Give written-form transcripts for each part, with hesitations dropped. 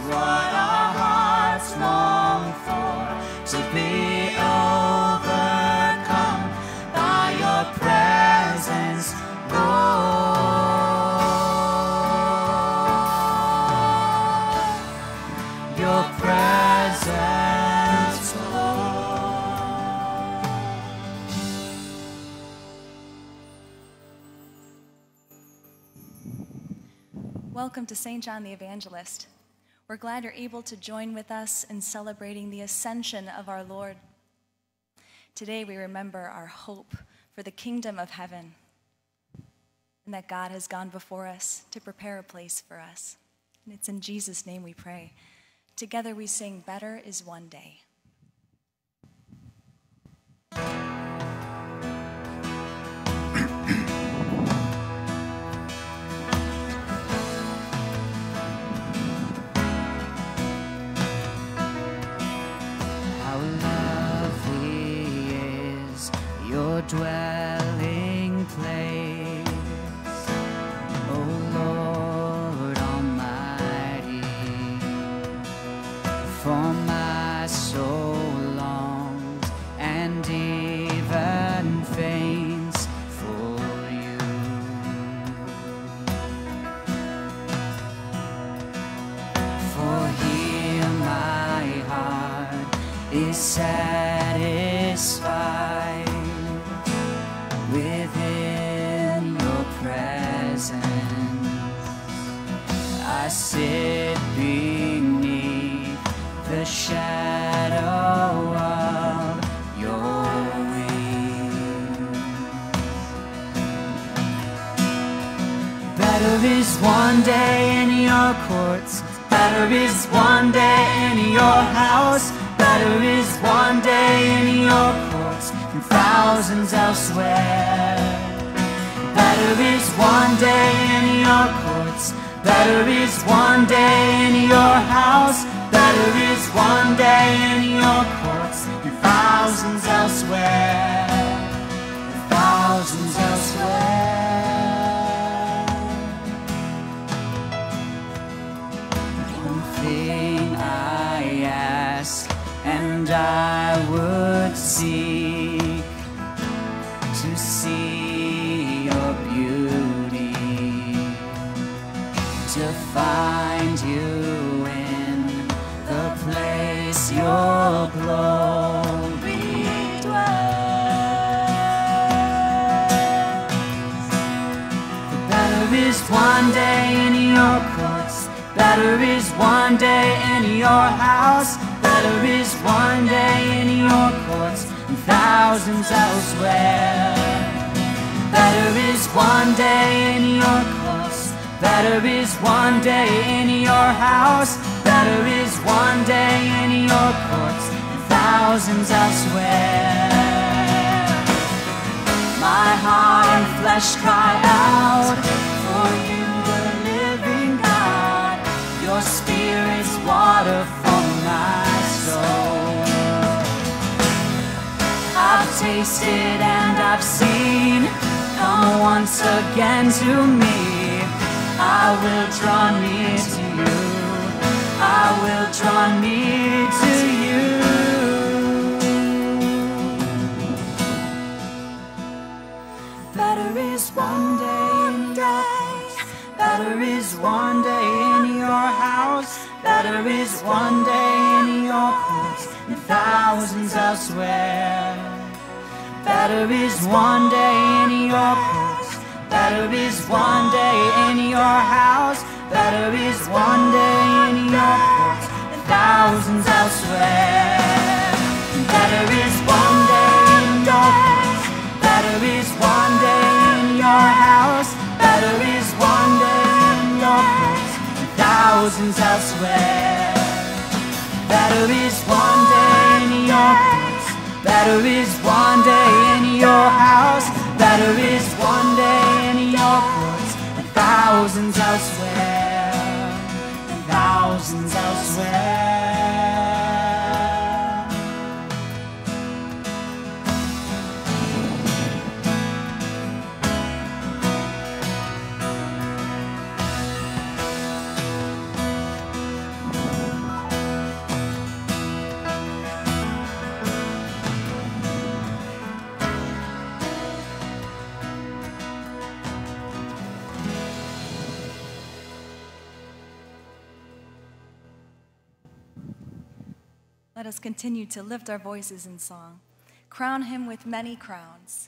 what our hearts long for, to be overcome by your presence, Lord. Your presence, Lord. Welcome to St. John the Evangelist. We're glad you're able to join with us in celebrating the ascension of our Lord. Today we remember our hope for the kingdom of heaven and that God has gone before us to prepare a place for us. And it's in Jesus' name we pray. Together we sing, "Better is One Day." Dwelling place, O Lord Almighty, for my soul longs and even faints for you. For here my heart is satisfied within your presence. I sit beneath the shadow of your wings. Better is one day in your courts, better is one day in your house, better is one day in your courts and thousands elsewhere. Better is one day in your courts, better is one day in your house, better is one day in your courts and thousands elsewhere, and thousands elsewhere. One thing I ask and I would seek, to see your beauty, to find you in the place your glory dwells. For better is one day in your courts, better is one day in your house, better is one day in your courts and thousands elsewhere. Better is one day in your courts, better is one day in your house, better is one day in your courts and thousands elsewhere. My heart and flesh cry out for you, the living God. Your spirit's water for my soul. I've tasted and I've seen, come once again to me. I will draw near to you, I will draw near to you. Better is one day, better is one day in your house, better is one day in your courts and thousands elsewhere. Better is one day in your courts, better is one day in your house, better is one day in your courts and thousands elsewhere. Better is one day in your courts, better is one day in your house, better is one day in your courts and thousands elsewhere. Better is one day in your courts, better is one day in your house, better is one day in your courts and thousands elsewhere, and thousands elsewhere. Let us continue to lift our voices in song. Crown him with many crowns.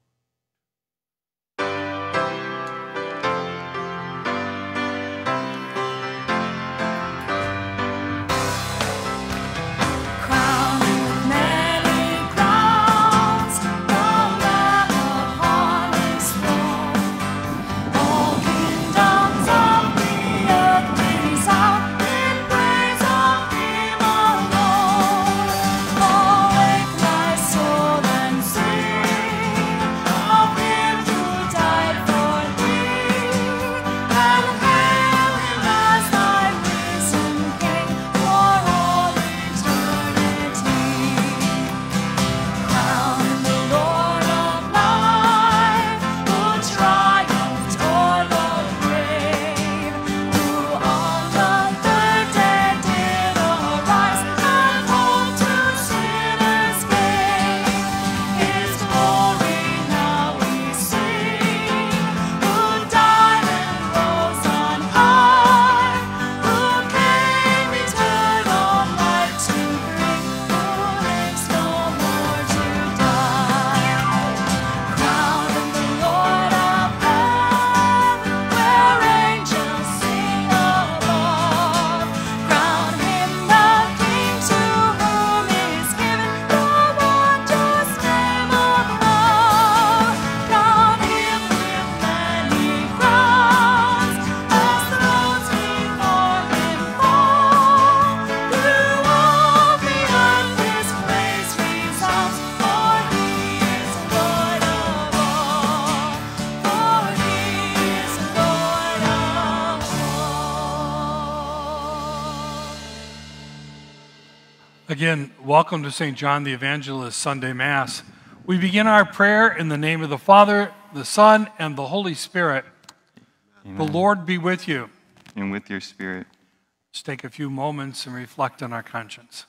Again, welcome to St. John the Evangelist Sunday Mass. We begin our prayer in the name of the Father, the Son, and the Holy Spirit. Amen. The Lord be with you. And with your spirit. Let's take a few moments and reflect on our conscience.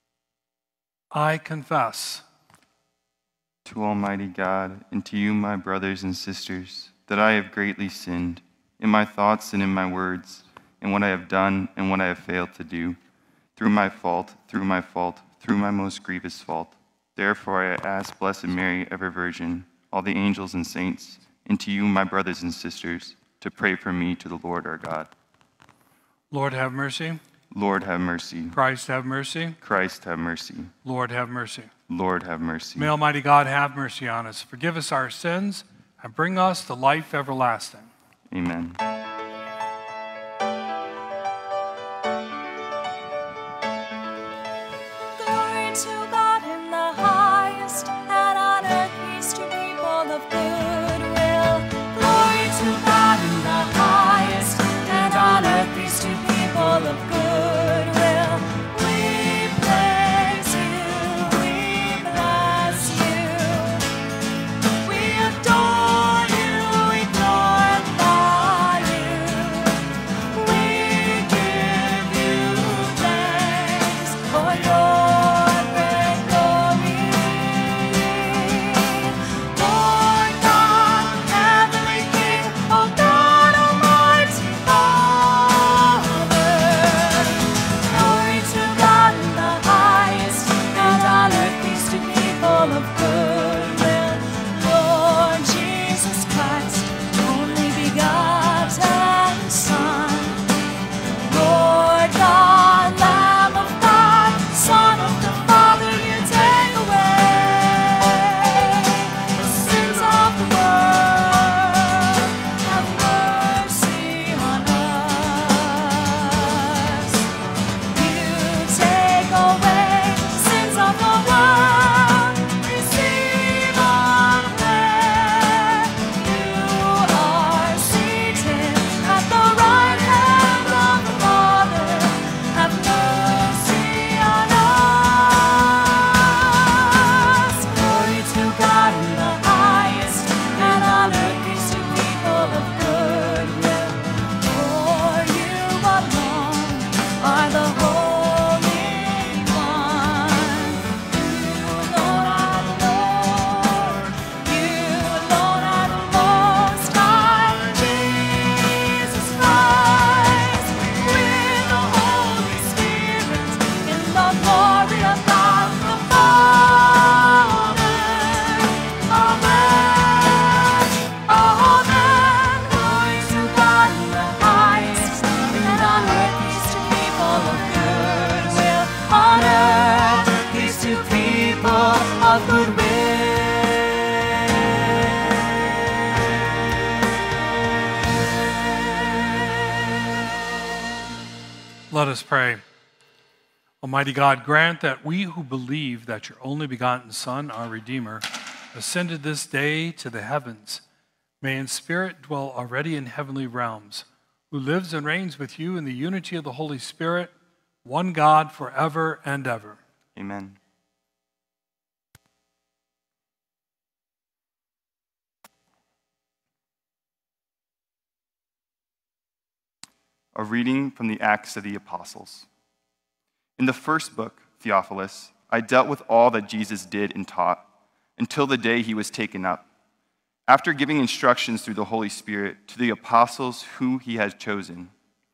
I confess to Almighty God and to you, my brothers and sisters, that I have greatly sinned in my thoughts and in my words, in what I have done and what I have failed to do, through my most grievous fault. Therefore I ask Blessed Mary, ever Virgin, all the angels and saints, and to you, my brothers and sisters, to pray for me to the Lord our God. Lord, have mercy. Lord, have mercy. Christ, have mercy. Christ, have mercy. Lord, have mercy. Lord, have mercy. May Almighty God have mercy on us, forgive us our sins, and bring us to life everlasting. Amen. Let us pray. Almighty God, grant that we who believe that your only begotten Son, our Redeemer, ascended this day to the heavens, may in spirit dwell already in heavenly realms, who lives and reigns with you in the unity of the Holy Spirit, one God forever and ever. Amen. A reading from the Acts of the Apostles. In the first book, Theophilus, I dealt with all that Jesus did and taught until the day he was taken up, after giving instructions through the Holy Spirit to the apostles who he had chosen.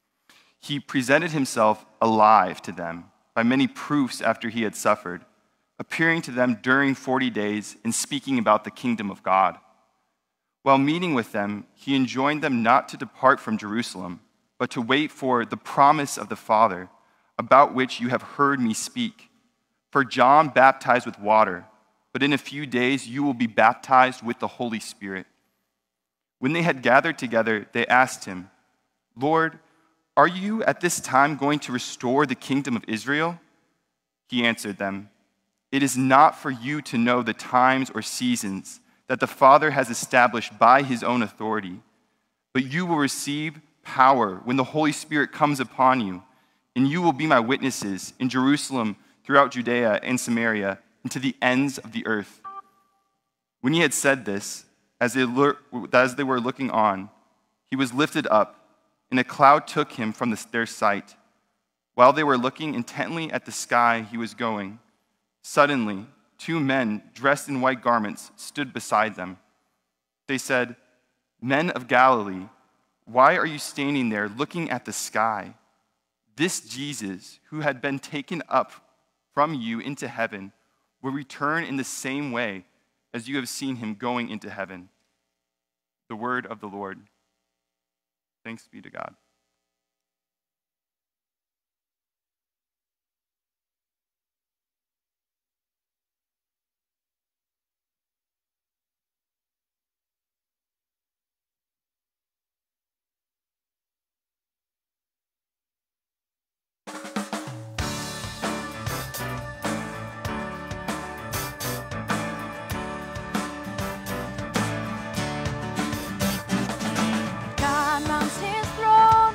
He presented himself alive to them by many proofs after he had suffered, appearing to them during 40 days and speaking about the kingdom of God. While meeting with them, he enjoined them not to depart from Jerusalem, but to wait for the promise of the Father, about which you have heard me speak. For John baptized with water, but in a few days you will be baptized with the Holy Spirit. When they had gathered together, they asked him, Lord, are you at this time going to restore the kingdom of Israel? He answered them, It is not for you to know the times or seasons that the Father has established by his own authority, but you will receive power when the Holy Spirit comes upon you, and you will be my witnesses in Jerusalem, throughout Judea and Samaria, and to the ends of the earth. When he had said this, as they were looking on, he was lifted up, and a cloud took him from their sight. While they were looking intently at the sky he was going, suddenly 2 men dressed in white garments stood beside them. They said, Men of Galilee, why are you standing there looking at the sky? This Jesus, who had been taken up from you into heaven, will return in the same way as you have seen him going into heaven. The word of the Lord. Thanks be to God. God mounts his throne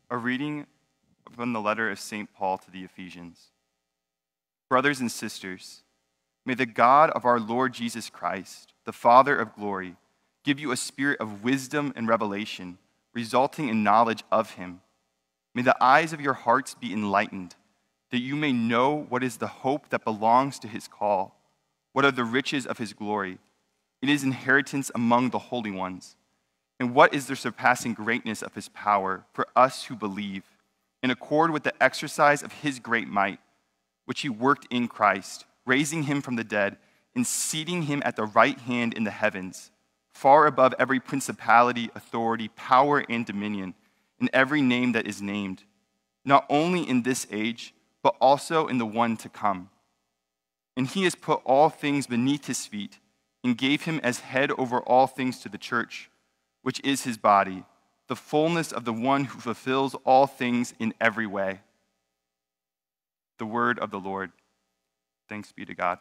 A reading from the letter of St. Paul to the Ephesians. Brothers and sisters, may the God of our Lord Jesus Christ, the Father of glory, give you a spirit of wisdom and revelation, resulting in knowledge of him. May the eyes of your hearts be enlightened, that you may know what is the hope that belongs to his call, what are the riches of his glory, it is inheritance among the holy ones, and what is the surpassing greatness of his power for us who believe, in accord with the exercise of his great might, which he worked in Christ, raising him from the dead and seating him at the right hand in the heavens, far above every principality, authority, power, and dominion, in every name that is named, not only in this age, but also in the one to come. And he has put all things beneath his feet and gave him as head over all things to the church, which is his body, the fullness of the one who fulfills all things in every way. The word of the Lord. Thanks be to God.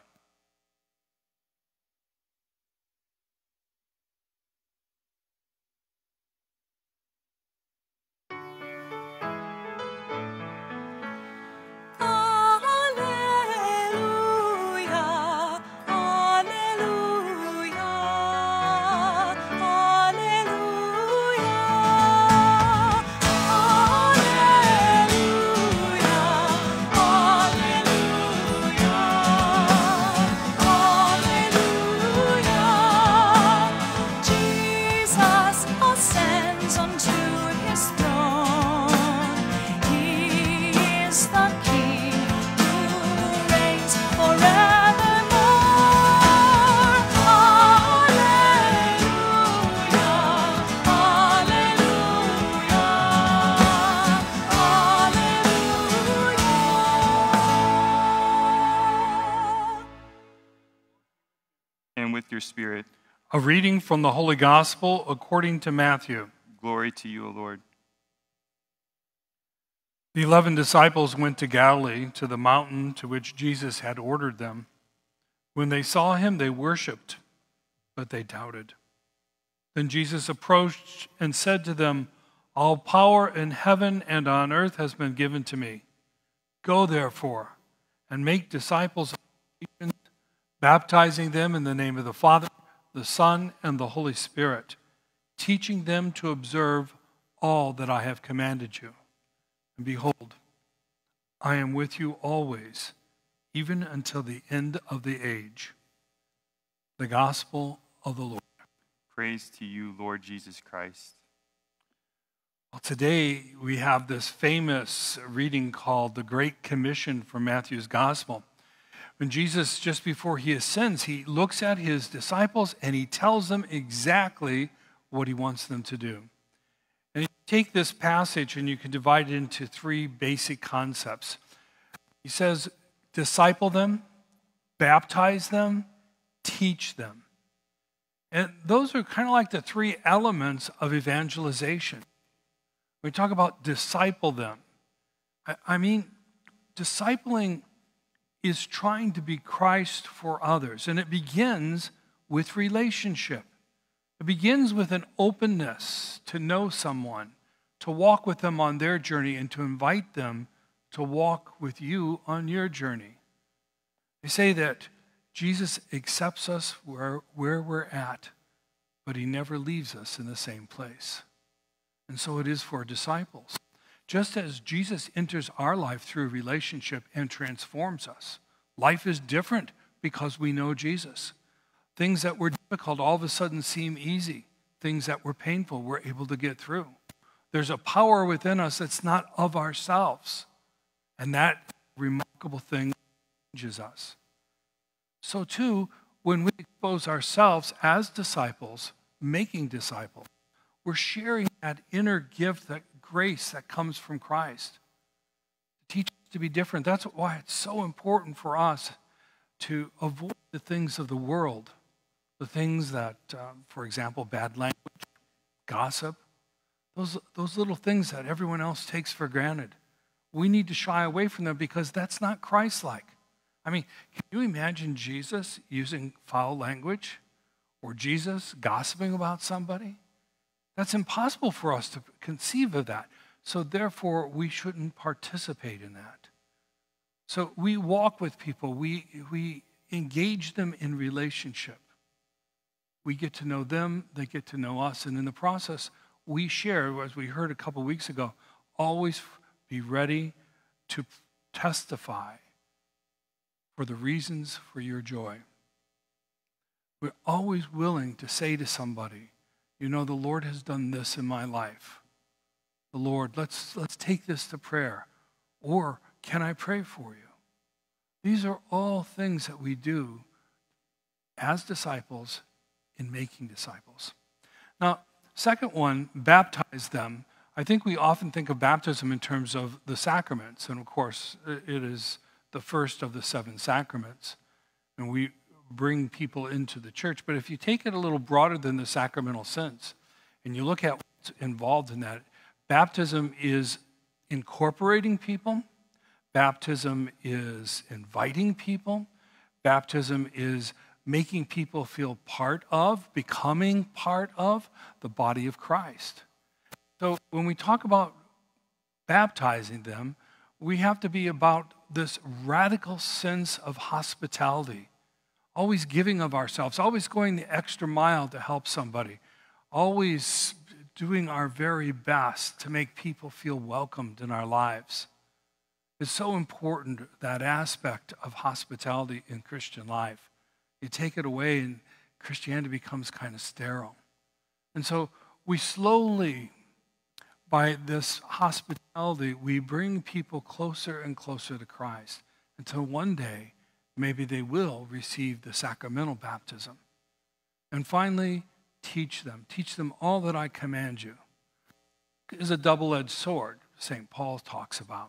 Your spirit. A reading from the Holy Gospel according to Matthew. Glory to you, O Lord. The 11 disciples went to Galilee, to the mountain to which Jesus had ordered them. When they saw him, they worshipped, but they doubted. Then Jesus approached and said to them, "All power in heaven and on earth has been given to me. Go, therefore, and make disciples of nations, baptizing them in the name of the Father, the Son, and the Holy Spirit, teaching them to observe all that I have commanded you. And behold, I am with you always, even until the end of the age." The Gospel of the Lord. Praise to you, Lord Jesus Christ. Well, today we have this famous reading called the Great Commission from Matthew's Gospel. When Jesus, just before he ascends, he looks at his disciples and he tells them exactly what he wants them to do. And you take this passage and you can divide it into three basic concepts. He says, disciple them, baptize them, teach them. And those are kind of like the three elements of evangelization. When we talk about disciple them, I mean, discipling is trying to be Christ for others. And it begins with relationship. It begins with an openness to know someone, to walk with them on their journey, and to invite them to walk with you on your journey. They say that Jesus accepts us where we're at, but he never leaves us in the same place. And so it is for disciples. Just as Jesus enters our life through relationship and transforms us, life is different because we know Jesus. Things that were difficult all of a sudden seem easy. Things that were painful we're able to get through. There's a power within us that's not of ourselves. And that remarkable thing changes us. So too, when we expose ourselves as disciples, making disciples, we're sharing that inner gift, that grace that comes from Christ. To teach us to be different. That's why it's so important for us to avoid the things of the world. The things that, for example, bad language, gossip, those little things that everyone else takes for granted. We need to shy away from them because that's not Christ-like. I mean, can you imagine Jesus using foul language or Jesus gossiping about somebody? That's impossible for us to conceive of that. So therefore, we shouldn't participate in that. So we walk with people. We engage them in relationship. We get to know them. They get to know us. And in the process, we share, as we heard a couple weeks ago, always be ready to testify for the reasons for your joy. We're always willing to say to somebody, you know, the Lord has done this in my life. The Lord, let's take this to prayer. Or, can I pray for you? These are all things that we do as disciples in making disciples. Now, second one, baptize them. I think we often think of baptism in terms of the sacraments. And of course, it is the first of the 7 sacraments. And we bring people into the church. But if you take it a little broader than the sacramental sense, and you look at what's involved in that, baptism is incorporating people. Baptism is inviting people. Baptism is making people feel part of, becoming part of the body of Christ. So when we talk about baptizing them, we have to be about this radical sense of hospitality, always giving of ourselves, always going the extra mile to help somebody, always doing our very best to make people feel welcomed in our lives. It's so important, that aspect of hospitality in Christian life. You take it away and Christianity becomes kind of sterile. And so we slowly, by this hospitality, we bring people closer and closer to Christ until one day, maybe they will receive the sacramental baptism. And finally, teach them all that I command you. It is a double-edged sword, St. Paul talks about.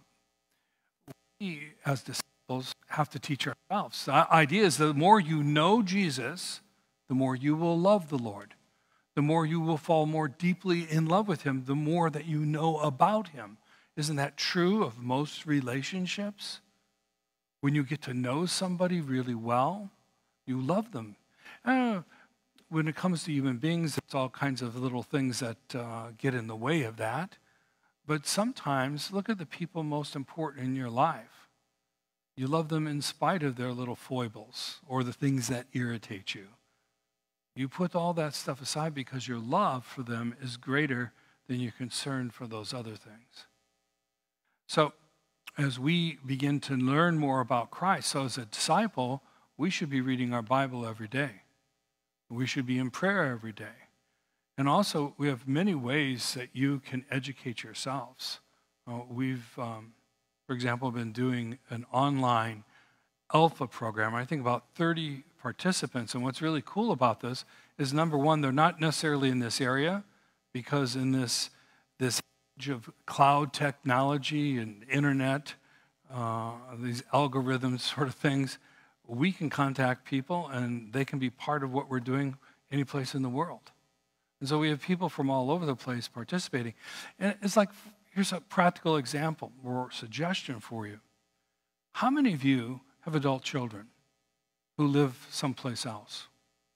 We, as disciples, have to teach ourselves. The idea is the more you know Jesus, the more you will love the Lord. The more you will fall more deeply in love with him, the more that you know about him. Isn't that true of most relationships? When you get to know somebody really well, you love them. When it comes to human beings, there's all kinds of little things that get in the way of that. But sometimes, look at the people most important in your life. You love them in spite of their little foibles or the things that irritate you. You put all that stuff aside because your love for them is greater than your concern for those other things. So, as we begin to learn more about Christ, so as a disciple, we should be reading our Bible every day. We should be in prayer every day. And also, we have many ways that you can educate yourselves. We've, for example, been doing an online Alpha program. I think about 30 participants. And what's really cool about this is, number one, they're not necessarily in this area, because in this age of cloud technology and internet, these algorithms sort of things, we can contact people and they can be part of what we're doing any place in the world. And so we have people from all over the place participating. And it's like, here's a practical example or suggestion for you. How many of you have adult children who live someplace else?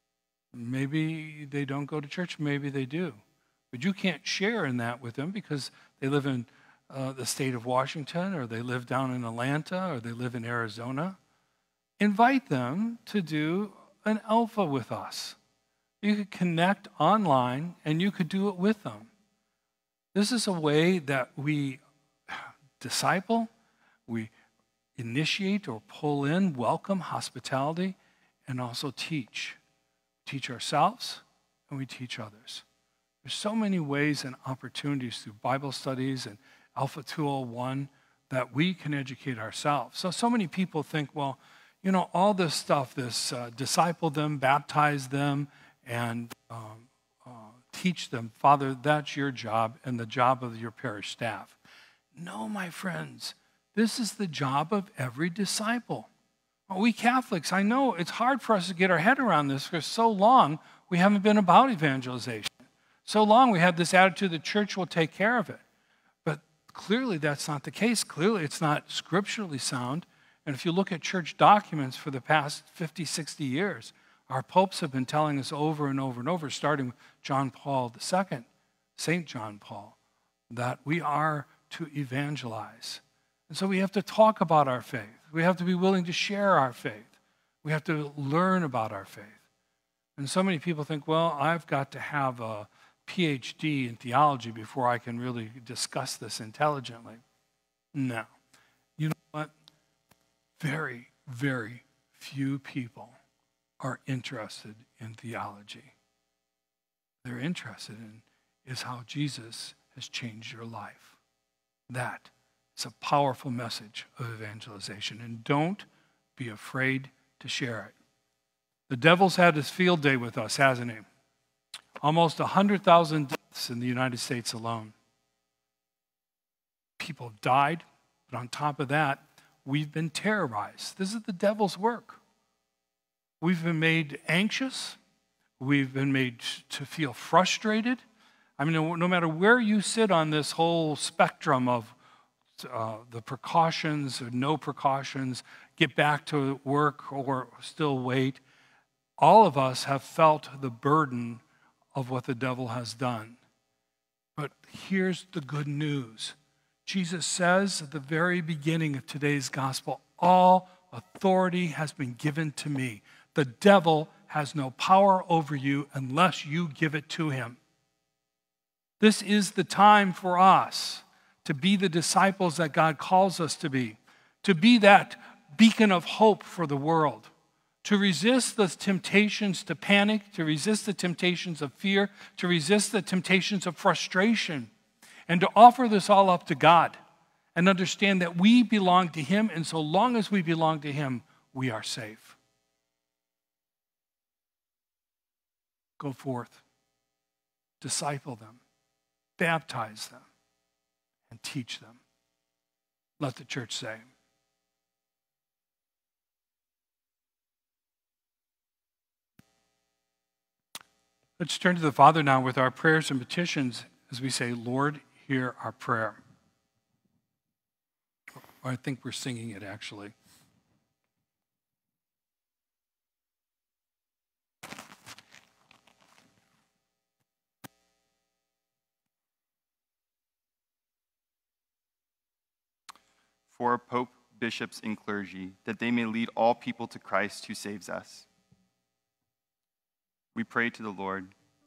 Maybe they don't go to church, maybe they do. But you can't share in that with them because they live in the state of Washington, or they live down in Atlanta, or they live in Arizona. Invite them to do an Alpha with us. You could connect online and you could do it with them. This is a way that we disciple, we initiate or pull in, welcome, hospitality, and also teach. Teach ourselves and we teach others. There's so many ways and opportunities through Bible studies and Alpha 201 that we can educate ourselves. So many people think, well, you know, all this stuff, this disciple them, baptize them, and teach them. Father, that's your job and the job of your parish staff. No, my friends, this is the job of every disciple. We Catholics, I know it's hard for us to get our head around this because so long we haven't been about evangelization. So long we have this attitude the church will take care of it. But clearly that's not the case. Clearly it's not scripturally sound. And if you look at church documents for the past 50, 60 years, our popes have been telling us over and over and over, starting with John Paul II, St. John Paul, that we are to evangelize. And so we have to talk about our faith. We have to be willing to share our faith. We have to learn about our faith. And so many people think, well, I've got to have a PhD in theology before I can really discuss this intelligently. No. You know what? Very, very few people are interested in theology. They're interested in is how Jesus has changed your life. That is a powerful message of evangelization. And don't be afraid to share it. The devil's had his field day with us, hasn't he? Almost 100,000 deaths in the United States alone. People have died, but on top of that, we've been terrorized. This is the devil's work. We've been made anxious. We've been made to feel frustrated. I mean, no matter where you sit on this whole spectrum of the precautions or no precautions, get back to work or still wait, all of us have felt the burden of what the devil has done. But here's the good news. Jesus says at the very beginning of today's gospel, all authority has been given to me. The devil has no power over you unless you give it to him. This is the time for us to be the disciples that God calls us to be that beacon of hope for the world, to resist the temptations to panic, to resist the temptations of fear, to resist the temptations of frustration, and to offer this all up to God and understand that we belong to him, and so long as we belong to him, we are safe. Go forth, disciple them, baptize them, and teach them. Let the church say. Let's turn to the Father now with our prayers and petitions as we say, Lord, hear our prayer. Or I think we're singing it actually. For our Pope, bishops, and clergy, that they may lead all people to Christ who saves us. We pray to the Lord.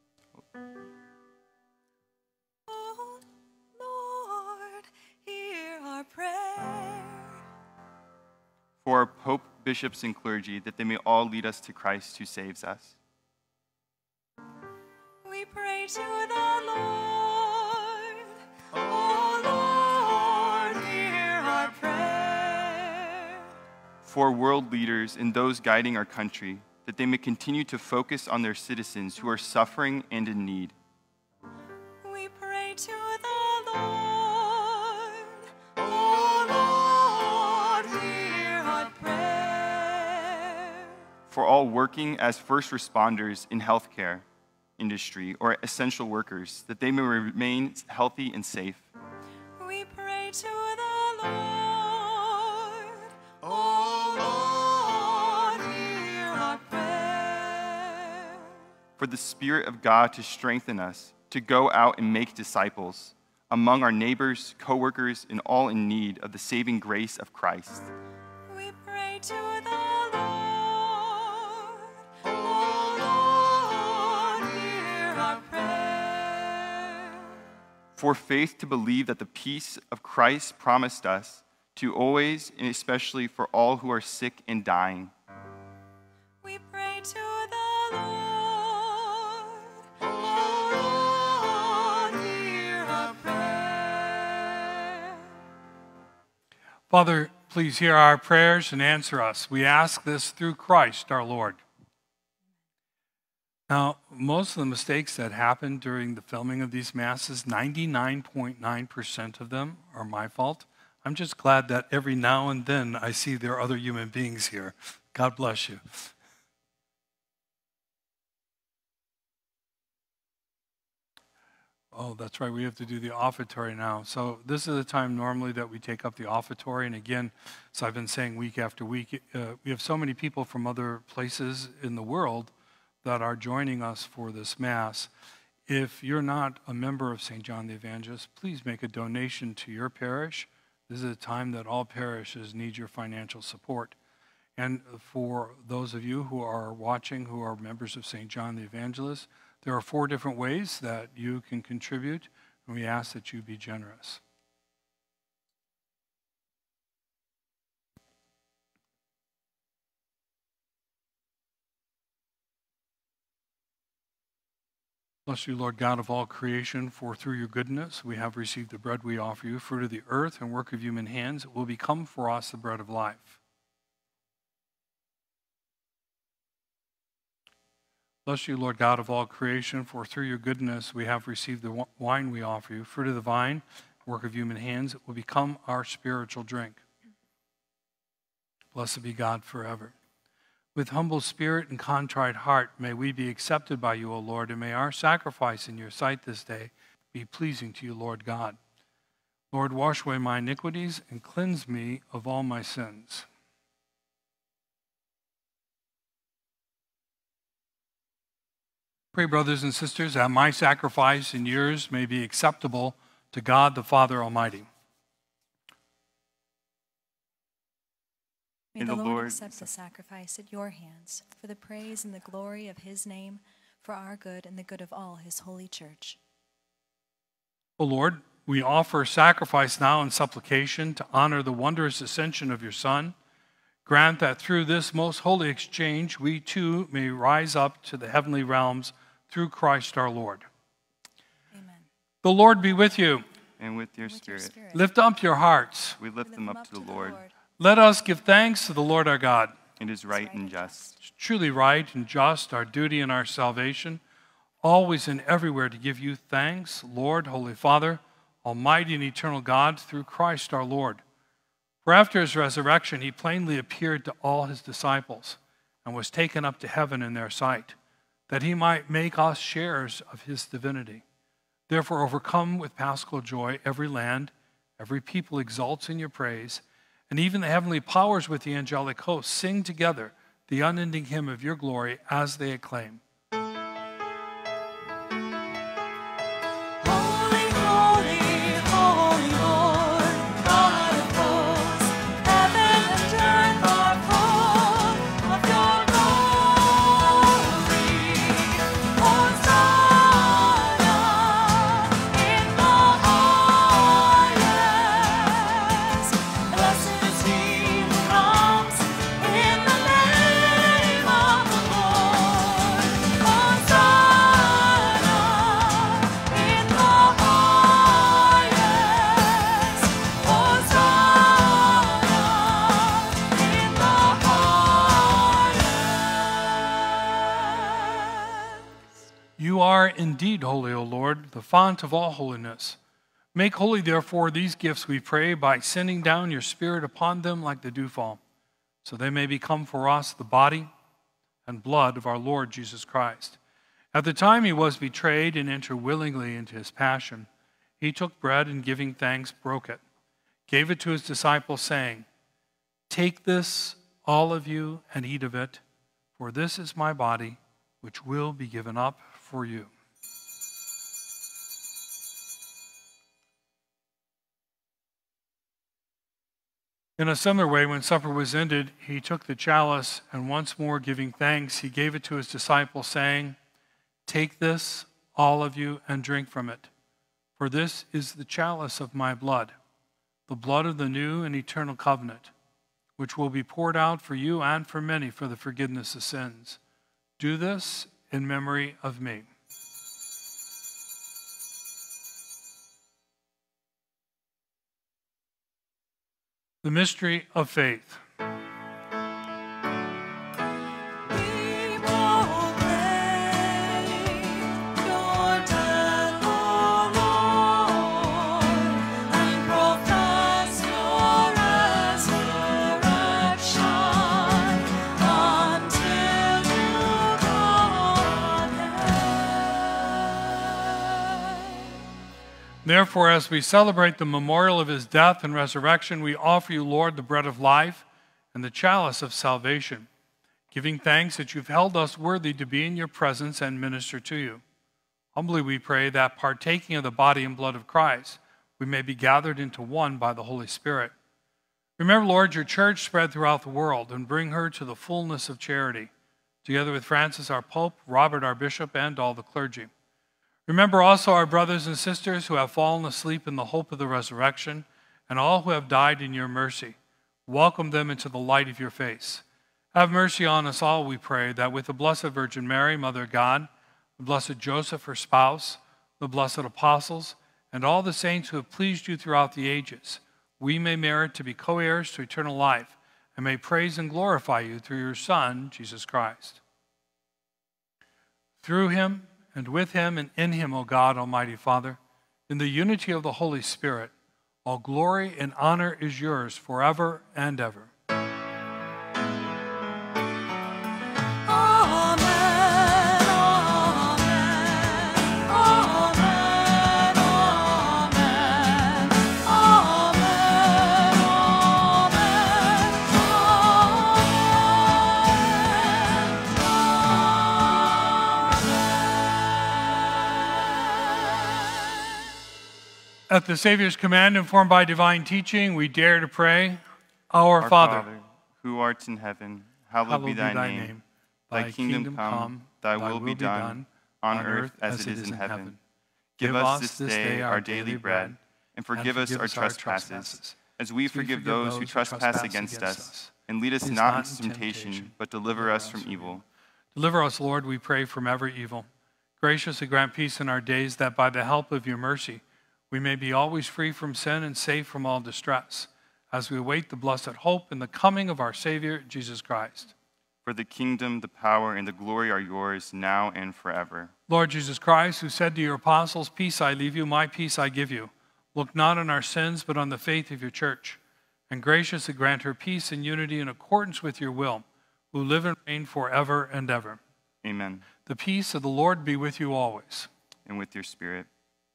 Oh, Lord, hear our prayer. For our Pope, bishops, and clergy, that they may all lead us to Christ who saves us. We pray to the Lord. Oh, Lord, hear our prayer. For world leaders and those guiding our country, that they may continue to focus on their citizens who are suffering and in need. We pray to the Lord. Oh, Lord, hear our prayer. For all working as first responders in healthcare industry or essential workers, that they may remain healthy and safe. We pray to the Lord. Oh, Lord, hear our prayer. For the Spirit of God to strengthen us, to go out and make disciples among our neighbors, co-workers, and all in need of the saving grace of Christ. We pray to the Lord. Oh, Lord, hear our prayer. For faith to believe that the peace of Christ promised us to always and especially for all who are sick and dying. We pray to the Lord. Oh, Lord, hear our prayer. Father, please hear our prayers and answer us. We ask this through Christ our Lord. Now, most of the mistakes that happen during the filming of these masses, 99.9% of them are my fault. I'm just glad that every now and then I see there are other human beings here. God bless you. Oh, that's right. We have to do the offertory now. So this is the time normally that we take up the offertory. And again, as I've been saying week after week, we have so many people from other places in the world that are joining us for this Mass. If you're not a member of St. John the Evangelist, please make a donation to your parish. This is a time that all parishes need your financial support. And for those of you who are watching who are members of St. John the Evangelist, there are 4 different ways that you can contribute, and we ask that you be generous. Bless you, Lord God of all creation, for through your goodness we have received the bread we offer you, fruit of the earth and work of human hands. It will become for us the bread of life. Bless you, Lord God of all creation, for through your goodness we have received the wine we offer you, fruit of the vine, work of human hands. It will become our spiritual drink. Blessed be God forever. With humble spirit and contrite heart, may we be accepted by you, O Lord, and may our sacrifice in your sight this day be pleasing to you, Lord God. Lord, wash away my iniquities and cleanse me of all my sins. Pray, brothers and sisters, that my sacrifice and yours may be acceptable to God the Father Almighty. May the Lord accept the sacrifice at your hands for the praise and the glory of his name, for our good and the good of all his holy church. O Lord, we offer sacrifice now in supplication to honor the wondrous ascension of your Son. Grant that through this most holy exchange we too may rise up to the heavenly realms through Christ our Lord. Amen. The Lord be with you. And with your spirit. Lift up your hearts. We lift them up to the Lord. Let us give thanks to the Lord our God. It is right and just. It's truly right and just, our duty and our salvation, always and everywhere to give you thanks, Lord, Holy Father, Almighty and eternal God, through Christ our Lord. For after his resurrection, he plainly appeared to all his disciples and was taken up to heaven in their sight, that he might make us sharers of his divinity. Therefore, overcome with paschal joy, every land, every people exalts in your praise, and even the heavenly powers with the angelic hosts sing together the unending hymn of your glory as they acclaim. Holy, holy, holy Lord, God of hosts, heaven and earth are full of your glory. Hosanna in the highest. Blessed is he who comes in the name of the Lord. Hosanna in the highest. Hosanna in the highest. You are indeed holy, O Lord, the fount of all holiness. Make holy, therefore, these gifts, we pray, by sending down your Spirit upon them like the dewfall, so they may become for us the body and blood of our Lord Jesus Christ. At the time he was betrayed and entered willingly into his passion, he took bread and giving thanks, broke it, gave it to his disciples, saying, "Take this, all of you, and eat of it, for this is my body, which will be given up for you." In a similar way, when supper was ended, he took the chalice, and once more giving thanks, he gave it to his disciples, saying, "Take this, all of you, and drink from it. For this is the chalice of my blood, the blood of the new and eternal covenant, which will be poured out for you and for many for the forgiveness of sins. Do this in memory of me." The mystery of faith. We proclaim your death, O Lord, and profess your resurrection until you come again. Therefore, as we celebrate the memorial of his death and resurrection, we offer you, Lord, the bread of life and the chalice of salvation, giving thanks that you've held us worthy to be in your presence and minister to you. Humbly we pray that partaking of the body and blood of Christ, we may be gathered into one by the Holy Spirit. Remember, Lord, your church spread throughout the world and bring her to the fullness of charity, together with Francis, our Pope, Robert, our Bishop, and all the clergy. Remember also our brothers and sisters who have fallen asleep in the hope of the resurrection, and all who have died in your mercy. Welcome them into the light of your face. Have mercy on us all, we pray, that with the Blessed Virgin Mary, Mother of God, the Blessed Joseph, her spouse, the blessed apostles, and all the saints who have pleased you throughout the ages, we may merit to be co-heirs to eternal life, and may praise and glorify you through your Son, Jesus Christ. Through him, and with him, and in him, O God, Almighty Father, in the unity of the Holy Spirit, all glory and honor is yours forever and ever. At the Savior's command, informed by divine teaching, we dare to pray, Our Father, who art in heaven, hallowed be thy name. Thy kingdom come, thy will be done, on earth as it is in heaven. Give us this day our daily bread, and forgive us our trespasses, as we forgive those who trespass against us. And lead us not into temptation, but deliver us from evil. Deliver us, Lord, we pray, from every evil. Graciously grant peace in our days, that by the help of your mercy, we may be always free from sin and safe from all distress, as we await the blessed hope and the coming of our Savior, Jesus Christ. For the kingdom, the power, and the glory are yours, now and forever. Lord Jesus Christ, who said to your apostles, Peace I leave you, my peace I give you, look not on our sins, but on the faith of your church, and graciously grant her peace and unity in accordance with your will, who live and reign forever and ever. Amen. The peace of the Lord be with you always. And with your spirit.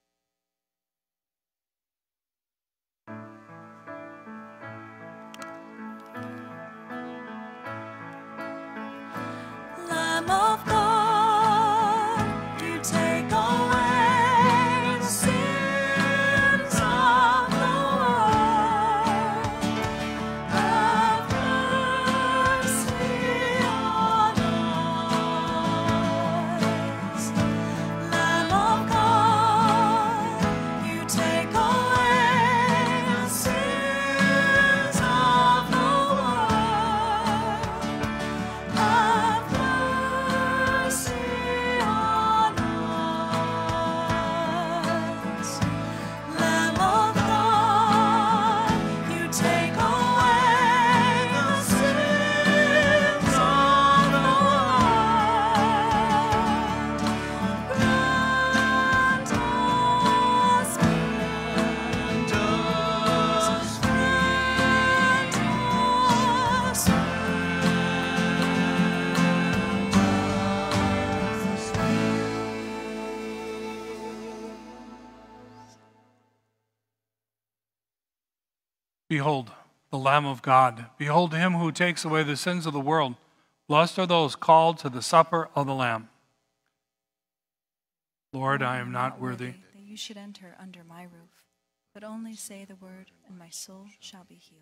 Lamb of God, you take away the sins of the world. Have mercy on us. Lamb of God, you take away the sins of the world. Have mercy on us. Lamb of God, you take away the sins of the world. Grant us Behold, the Lamb of God. Behold him who takes away the sins of the world. Blessed are those called to the supper of the Lamb. Lord, I am not worthy that you should enter under my roof, but only say the word, and my soul shall be healed.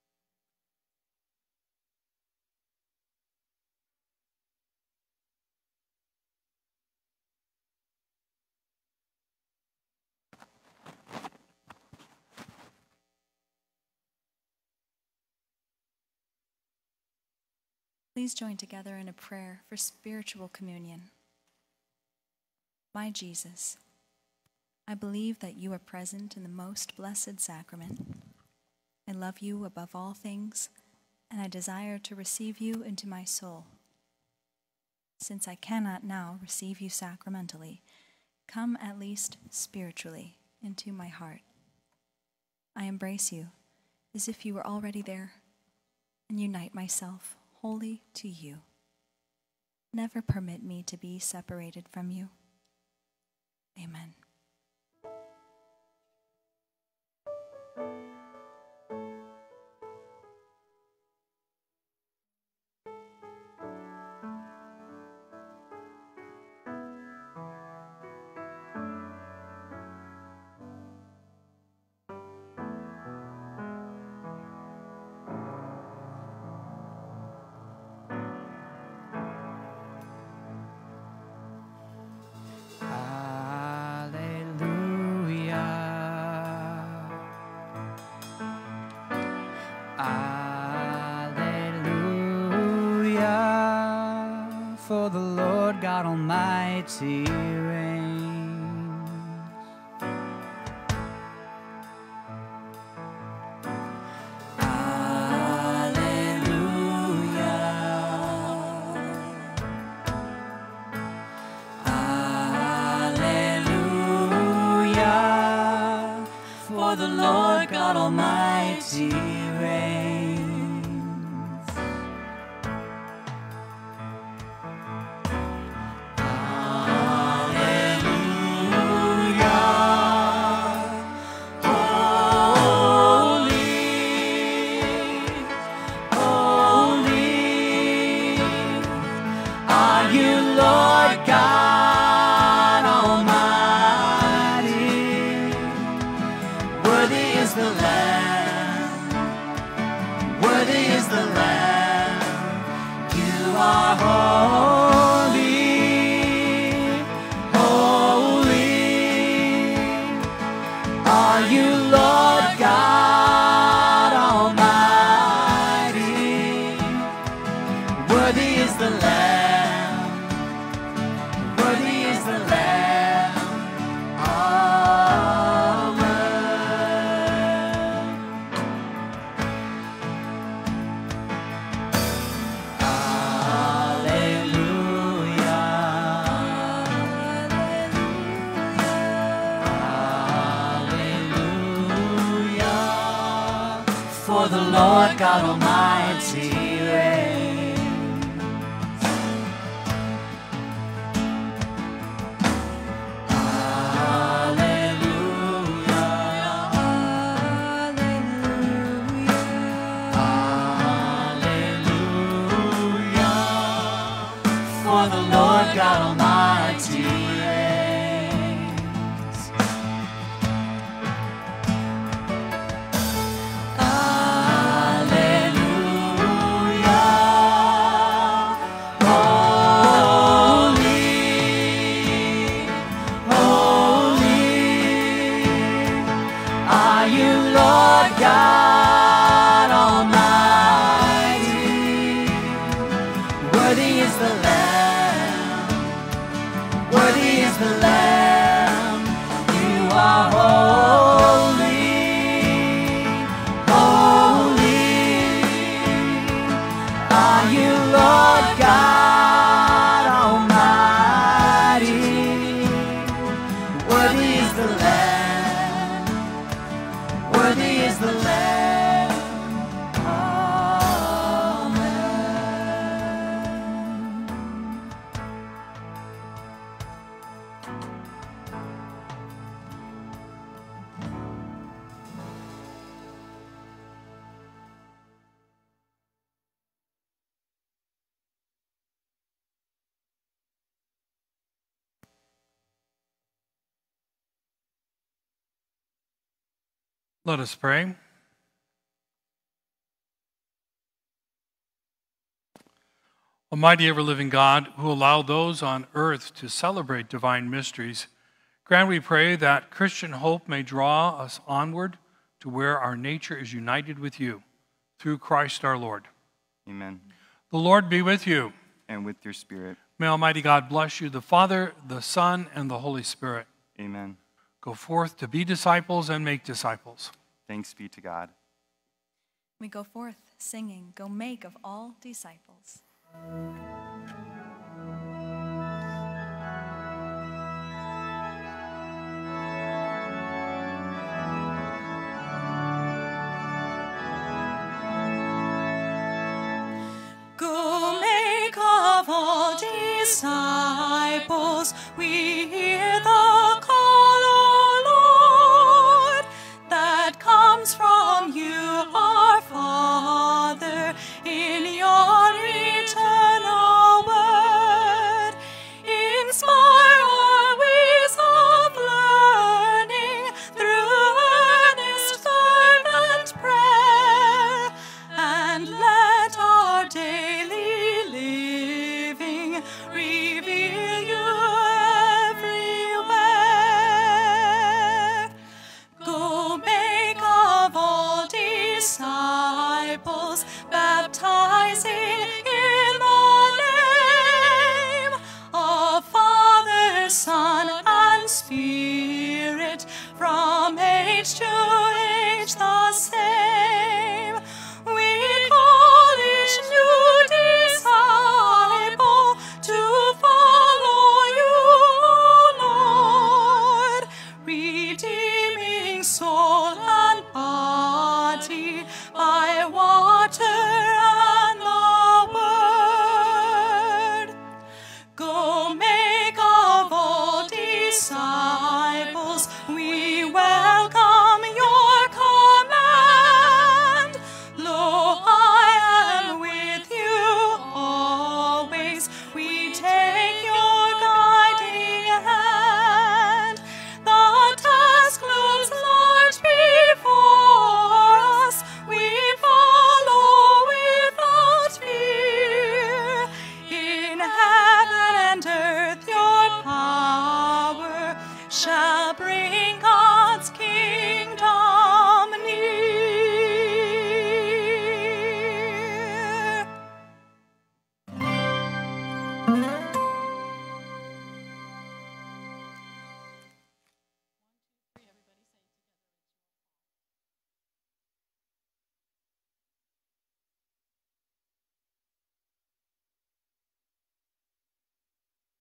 Please join together in a prayer for spiritual communion. My Jesus, I believe that you are present in the most blessed sacrament. I love you above all things, and I desire to receive you into my soul. Since I cannot now receive you sacramentally, come at least spiritually into my heart. I embrace you as if you were already there, and unite myself wholly to you. Never permit me to be separated from you. Amen. Almighty reigns. Alleluia. Alleluia. For the Lord God Almighty reigns. For the Lord God Almighty reigns. Alleluia. Alleluia. For the Lord God Almighty reigns. Let us pray. Almighty ever-living God, who allow those on earth to celebrate divine mysteries, grant, we pray, that Christian hope may draw us onward to where our nature is united with you, through Christ our Lord. Amen. The Lord be with you. And with your spirit. May Almighty God bless you, the Father, the Son, and the Holy Spirit. Amen. Go forth to be disciples and make disciples. Thanks be to God. We go forth singing, "Go make of all disciples." Go make of all disciples, we hear the call, O Lord, that comes from you, our Father, in your eternal word. Inspire our ways of learning through earnest fervent prayer, and let our daily living reveal you age to age the same. We call each new disciple to follow you, Lord, redeeming soul and body by water and the word. Go make of all disciples, we welcome your command. Lo, I am with you always, we take your guiding hand. The task looms large before us, we follow without fear. In heaven and earth your power shall bring